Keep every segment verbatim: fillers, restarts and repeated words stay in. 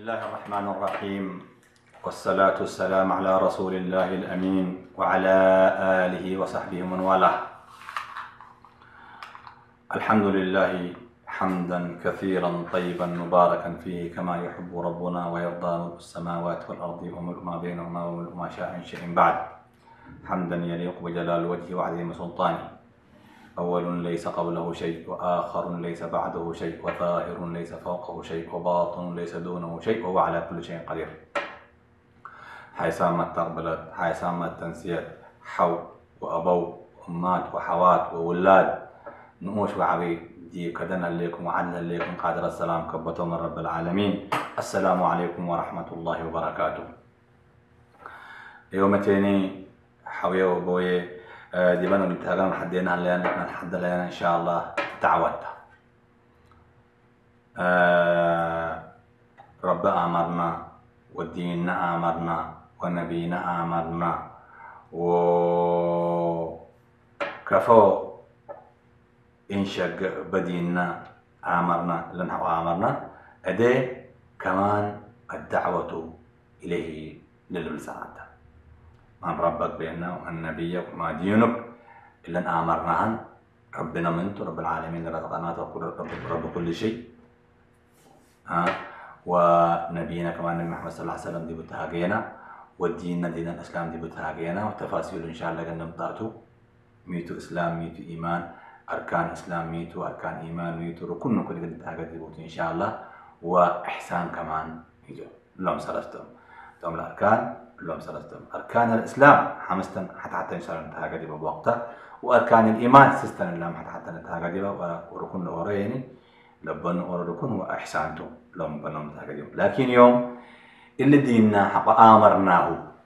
الله الرحمن الرحيم، والصلاة والسلام على رسول الله الأمين وعلى آله وصحبه ومن والاه. الحمد لله حمدا كثيرا طيبا مباركا فيه كما يحب ربنا ويرضى، ملء السماوات والأرض وملء ما بينهما وملء ما شاء من شيء بعد، حمدا يليق بجلال وجهه وعظيم سلطانه. أول ليس قبله شيء، وآخر ليس بعده شيء، وظاهر ليس فوقه شيء، وباطن ليس دونه شيء، وهو على كل شيء قدير. حيسام تقبلت، حيسام تنسيت، حو وأبو أمات وحوات وولاد نؤوش وعبي دي كدنا لكم وعدنا لكم قادر السلام كبتوا من رب العالمين. السلام عليكم ورحمة الله وبركاته. يومتيني حوية وبوية دي بنا نتهاجم حدينا لنا نحد لنا إن شاء الله دعوات. أه رب أمرنا وديننا أمرنا ونبينا أمرنا وكفو إنشق بديننا أمرنا لنحو أمرنا أدي كمان الدعوة إليه للمساعدة. من ربك بيننا ومن نبيك وما دينك إلا أمرناهن ربنا منت رب العالمين رزقناته رب, رب كل شيء. ها ونبينا كمان النبي محمد صلى الله عليه وسلم دي بتهاجينا، وديننا دين الإسلام دي بتهاجينا، وتفاصيل إن شاء الله قلنا بطاعته ميتو إسلام ميتو إيمان، أركان إسلام ميتو أركان إيمان ميتو ركن كل قد تهاجد دي إن شاء الله، وإحسان كمان يجو لهم سلفتهم توم الأركان لهم سلفتهم أركان الإسلام حمستن حتى حتى إن شاء الله نتهاجد بوقتها، وأركان الإيمان سستن اللهم حتى حتى نتهاجد وركن الأوريني لبن وركن وإحسانته لهم بنهم نتهاجد. لكن يوم اللي ديننا حق آمرناه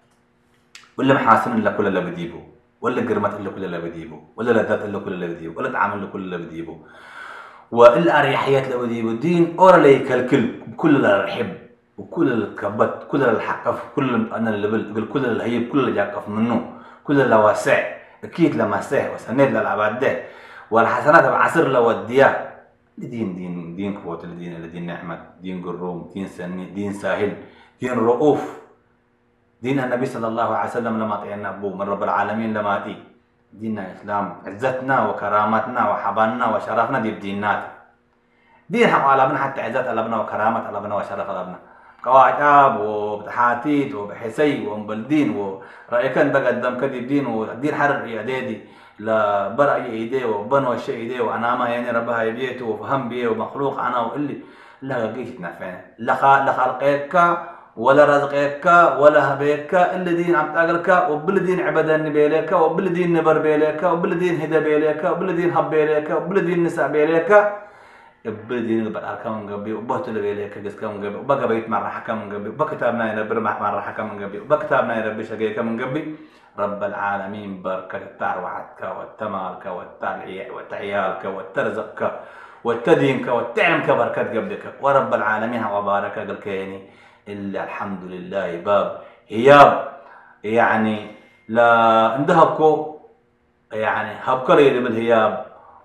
ولا محاسن إلا كل اللي بديبه، ولا قرمت إلا كل اللي بديبه، ولا لذات إلا كل اللي بديبه، ولا تعامل إلا كل اللي بديبه، وإلا أريحيات اللي بديبه. الدين أورا ليك الكل كل اللي رحب وكل اللي كبت كل اللي حقف كل أنا اللي بل كل اللي هيب كل اللي جاكف منه كل اللي واسع أكيد لما سه وسند للعباد ده والحسنات بعصر لو الديار. دين دين دين قوة الدين الدين نعمة دين قروم دين سني دين ساهل دين رؤوف دين النبي صلى الله عليه وسلم لما طينا أبوه من رب العالمين لما تي ديننا إسلام عزتنا وكرامتنا وحباننا وشرفنا دي بدينات دين حق على ابنا حتى عزت على ابنا وكرامة على ابنا وشرف على ابنا قواعد وبتحاتيت وبحسي ومبلدين ورأيكن بقدم كدي دين ودين حرر إعدادي لا برأي إيديه وبنو الشيء إيديه وأنا ما يعني ربها يبيته وفهم بيه ومخلوق أنا وإلي لا جيش تنفعنا لا لا خلقك ولا رزقك ولا هبيك إلا دين عم تأجرك وبلدين عبادة بيلك وبلدين نبر بيلك وبلدين هدا بيلك وبلدين هب بيلك وبلدين نساء بيلك بلدين بالأركان من قبل وبهتل بيلك جس كم قبل وبقى بيت مع حكم من قبل وبكتابنا ينبر مع حكم من قبل وبكتابنا يربي شقيك من قبل. رب العالمين بركة التعروعتك والتمالك والتعيالك والترزقك والتدينك والتعلمك بركة قبلك ورب العالمين وبارك قال كيني إلا الحمد لله باب هياب يعني لا اندهبكو يعني هبكري بالهياب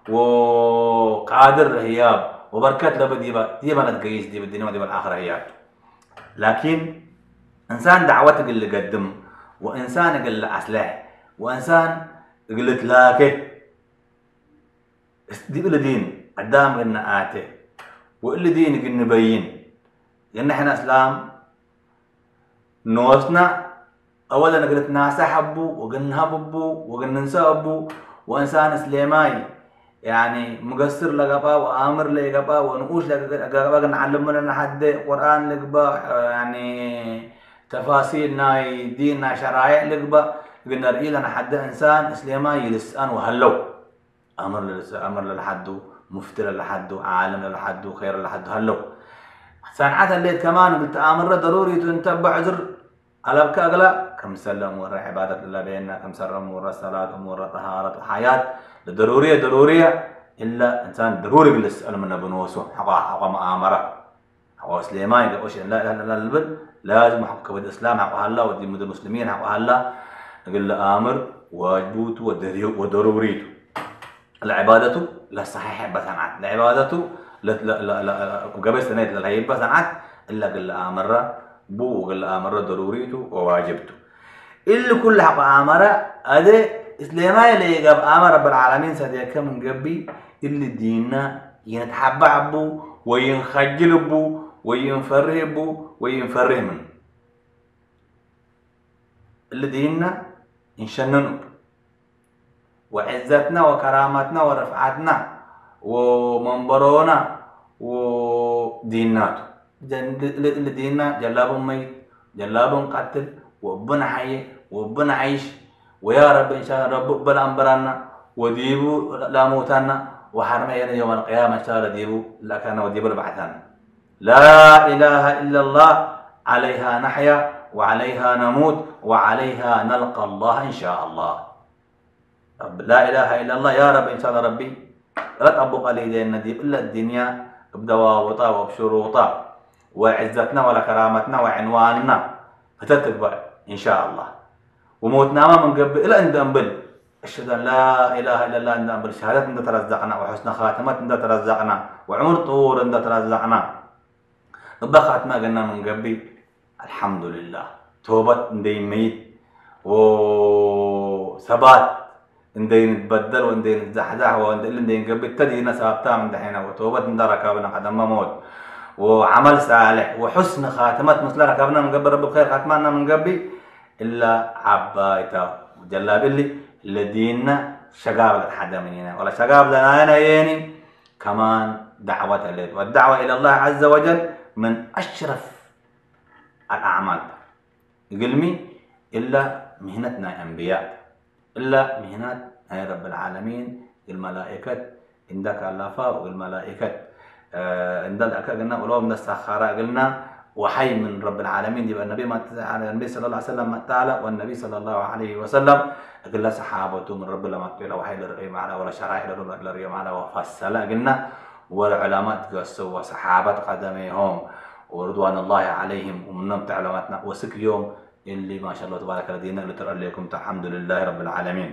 وقادر هياب وبركات لبديبا ديما نتقيس دي بالدنيا ودي بالآخرة هياب. لكن إنسان دعوتك اللي قدم وإنسان قل أصلح وإنسان قل تلاكي دي قل دين قدام قلنا آته وقل دين قل نبين لأن إحنا إسلام نوسنا أولا قلت ناس حبو وقلنا هببو وقلنا نسابو وإنسان سليماي يعني مقصر لقبا وآمر لقبا ونقوش لقبا نعلمنا حد قرآن لقبا يعني تفاصيلنا ديننا شرائع لقبا قلنا رئيل أنا حد إنسان سليماي لسان وهلو أمر للس أمر للحدو مفتر للحدو عالم للحدو خير للحدو هلو سنعات الليل كمان قلت آمر ضروري تنتبع عذر ألبك أغلى كم سلم ورى عبادة الله بيننا كم سلم ورى صلاة ورى طهارة وحياة الضرورية ضرورية إلا إنسان ضروري بالسؤال من بنوسه حقا حقا مآمرة حقا سليمان يقول لا لا لا البل لازم حق ود الإسلام حق الله ودين المسلمين حق الله قل آمر واجبوت وضروريته العبادة لا صحيح بس عن العبادة لا لا لا لا قبل سنة لا هي بس عن إلا قل آمرة بو قل آمرة ضروريته وواجبته اللي كل حق آمرة هذا إسلامي اللي يجاب آمر رب العالمين سديك من قبي اللي ديننا ينتحبع بو وينخجل بو وينفره بو وينفره منه اللي ديننا ينشننه وعزتنا وكرامتنا ورفعتنا ومنبرونا وديناته اللي ديننا جلاب ميت جلاب قتل وبنا حي وبنا عيش ويا رب إن شاء الله رب بلا أنبرنا وديبو لا موتنا وحرمنا يوم القيامة إن شاء الله ديبو لكن وديبو لبعثنا لا إله إلا الله عليها نحيا وعليها نموت وعليها نلقى الله إن شاء الله رب لا إله إلا الله يا رب إن شاء الله ربي لا تطبق عليه الندي إلا الدنيا بضوابطها وبشروطها وعزتنا ولا كرامتنا وعنواننا فتتبع إن شاء الله وموتنا ما من قبل إلا أن نقبل أشهد أن لا إله إلا الله أن نقبل شهادة أن ترزقنا وحسن خاتمة أن ترزقنا وعمر طول أن ترزقنا نبقى خاتمة قلنا من قبل الحمد لله توبة ندي ميت وثبات ندي نتبدل وندي نتزحزح وندي نقبل تدينا سابتها من دحين وتوبة ندي ركابنا قدم موت وعمل صالح وحسن خاتمة مثل ركابنا من قبل رب الخير خاتمنا من قبل إلا عبايته وجلاب اللي لدينا شقاب لحدا مننا ولا شقاب لنا أنا يعني كمان دعوة الليل والدعوة إلى الله عز وجل من أشرف الأعمال قلمي إلا مهنتنا أنبياء إلا مهنات رب العالمين الملائكة عندك اللافة والملائكة عندك قلنا ولو من السخراء قلنا وحي من رب العالمين يبقى النبي ما على النبي صلى الله عليه وسلم تعالى والنبي صلى الله عليه وسلم قلنا صحابته من رب لما قيل وحي للرئيم على ولا شرائح للرئيم على وفصل قلنا والعلماء قصوا صحابة قدميهم ورضوان الله عليهم ومنهم تعلماتنا وسك يوم اللي ما شاء الله تبارك الله دينا اللي ترى لكم الحمد لله رب العالمين.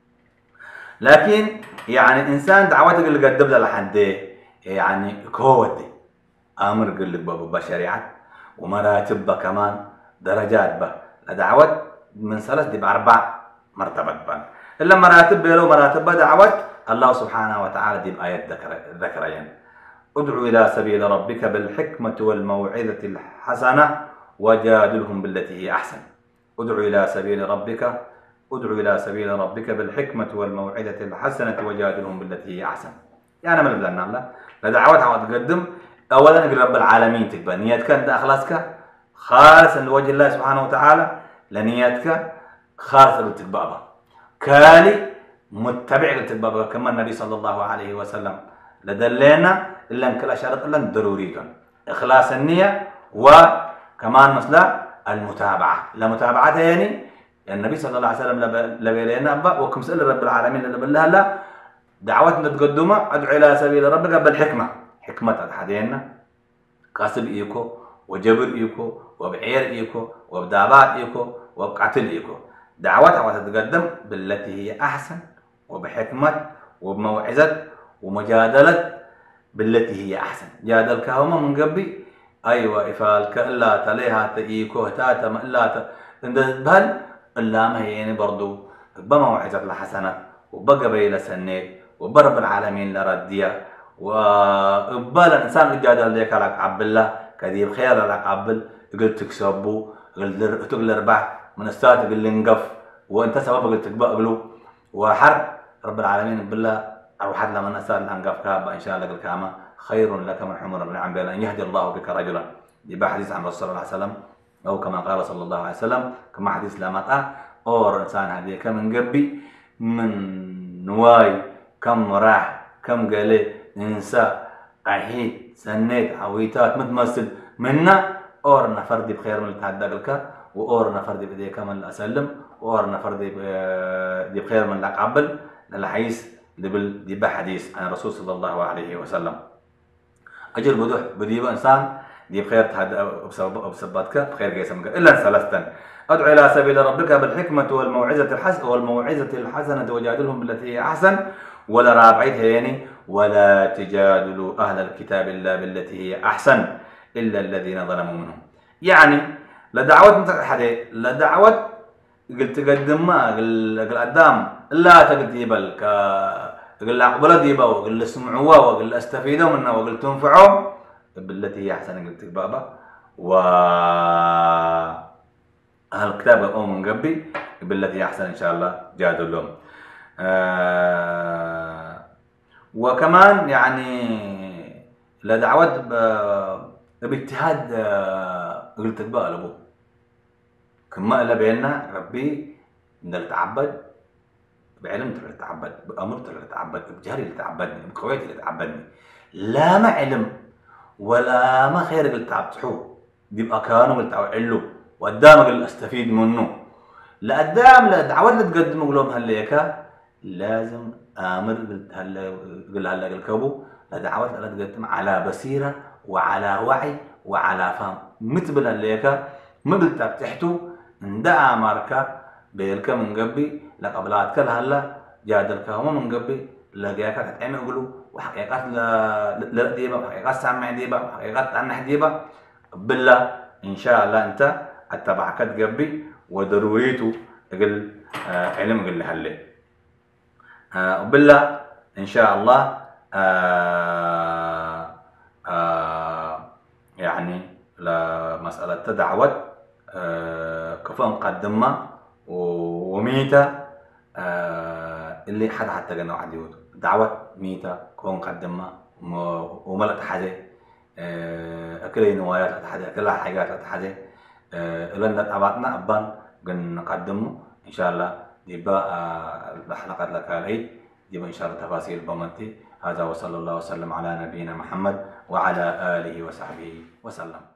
لكن يعني إنسان دعوتك اللي قدم له لحد يعني كودي أمر قل لك بشريعة ومراتب كمان درجات به الدعوة من ثلاث دي بأربع مرتبات بان إلا مراتب بيلو مراتب دعوة الله سبحانه وتعالى دي بآيات ذكر ذكرين ادعو إلى سبيل ربك بالحكمة والموعظة الحسنة وجادلهم بالتي هي أحسن. ادعو إلى سبيل ربك ادعو إلى سبيل ربك بالحكمة والموعظة الحسنة وجادلهم بالتي هي أحسن. يعني ما نبدأ نعمل لدعوة عوض تقدم أولا نقول رب العالمين تكبر نيتك أنت أخلاصك خالصا لوجه الله سبحانه وتعالى لنيتك خالصا لتكبابا كالي متبع لتكبابا كما النبي صلى الله عليه وسلم لدلنا إلا أن كل شرط إلا ضروري إخلاص النية وكمان مثلا المتابعة لمتابعتها يعني النبي صلى الله عليه وسلم لبيلنا أبا وكم سأل رب العالمين اللي بالله لا دعوتنا تقدمها ادعو إلى سبيل ربك بالحكمة حكمة أحدنا كسب إيكو وجبر إيكو وبعير إيكو وبدابات إيكو وبقتل إيكو دعوتها تتقدم بالتي هي أحسن وبحكمة وبموعظة ومجادلة بالتي هي أحسن. جادل كهما من قبل أيوة إفالك إلا تليها تإيكو تاتا ما إلا تندبهل إلا ما هي يعني برضو بموعظة الحسنة وبقى بيلا سنيت وبرب العالمين لردية وقبل الإنسان الجادل ليك على عبد الله كذيب خير على عبد قلت تكسبه قلت تقول ربح من الساعة تقول نقف وأنت سبب قلت تقبله وحرب رب العالمين بالله أروح لما نسأل الأنقاف كابا إن شاء الله قل كاما خير لك من حمر النعم بين أن يهدي الله بك رجلا يبقى حديث عن رسول الله صلى الله عليه وسلم أو كما قال صلى الله عليه وسلم كما حديث لامتا أو إنسان هذه كم من قبي من نواي كم راح كم قالي إنسا قحيد سنيت عويتات متمثل منا أورنا فردي بخير من التعدى لك وأورنا فردي بدي كمان أسلم وأورنا فردي دي بخير من الأقبل للحيث دي بحديث عن الرسول صلى الله عليه وسلم أجر بدوح بدي إنسان دي بخير تهدى بسببتك بخير جيسم إلا ثلاثة أدعو إلى سبيل ربك بالحكمة والموعظة الحسنة والموعظة الحسنة وجادلهم بالتي هي أحسن ولا رابعتها يعني ولا تجادلوا أهل الكتاب إلا بالتي هي أحسن إلا الذين ظلموا منهم. يعني لدعوة مثل حدا لدعوة قلت تقدم ما قل قدام لا تقدر يبل ك قل أقبل ديبا وقل اسمعوا وقل استفيدوا منها وقل تنفعوا بالتي هي أحسن قلت بابا. و أهل الكتاب أو من قبي بالتي هي أحسن إن شاء الله جادوا لهم. آه وكمان يعني لدعوة باجتهاد قلت بقى لابو كما إلا بيننا ربي ندل تعبد بعلم تقدر تتعبد بأمر تقدر تتعبد بجهل اللي تعبدني بقوية اللي تعبدني لا ما علم ولا ما خير اللي تعبتحوه بيبقى كانوا اللي تعلوا وقدامك اللي استفيد منه لقدام لدعوات اللي تقدموا لهم هالليكا لازم آمر قلت هلا قل هلا قل كبو لدعوات اللي تقدم على بصيرة وعلى وعي وعلى فهم مثل هالليكا ما قلت تحتو ندعى ماركا بيلكا من قبي لقبلات كل هلا جادلكا هما من قبي لقياك تتعمل يقولوا وحقيقات لا ديبا وحقيقات سامع ديبا وحقيقات عنح ديبا بالله إن شاء الله أنت اتبعك تقبي وضروريته قل آه علم قل هلا آه وبالله إن شاء الله آه آه يعني لمسألة تدعوت آه كفن قدمها وميتا آه اللي حدا حتى قلنا واحد يود دعوة ميتا كون قدمها وملت حدا آه أكل نوايات لتحدا كلها حاجات لتحدا آه لنا أبعتنا أبان قن نقدمه إن شاء الله ديبا آه لحلقة لك العيد ديبا إن شاء الله تفاصيل بمنتي. هذا وصلى الله وسلم على نبينا محمد وعلى آله وصحبه وسلم.